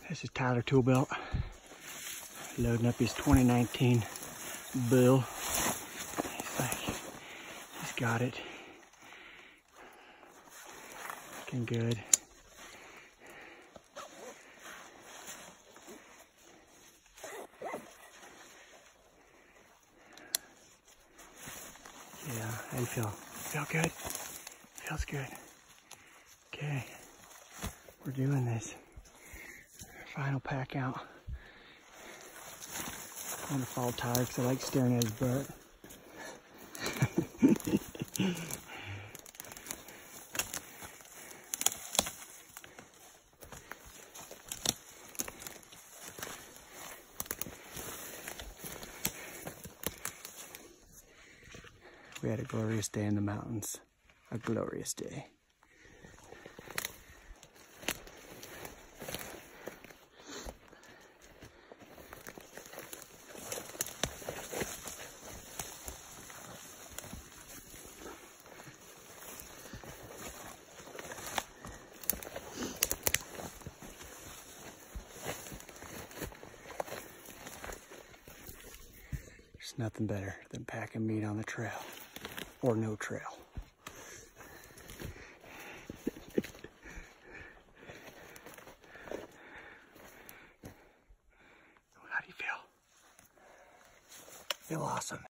This is Tyler Toolbelt loading up his 2019 bull. He's got it. Looking good. Yeah, how you feel? Feel good? Feels good. Okay, we're doing this. Final pack out. I'm gonna fall tired because I like staring at his butt. We had a glorious day in the mountains. A glorious day. There's nothing better than packing meat on the trail, or no trail. How do you feel? Feel awesome.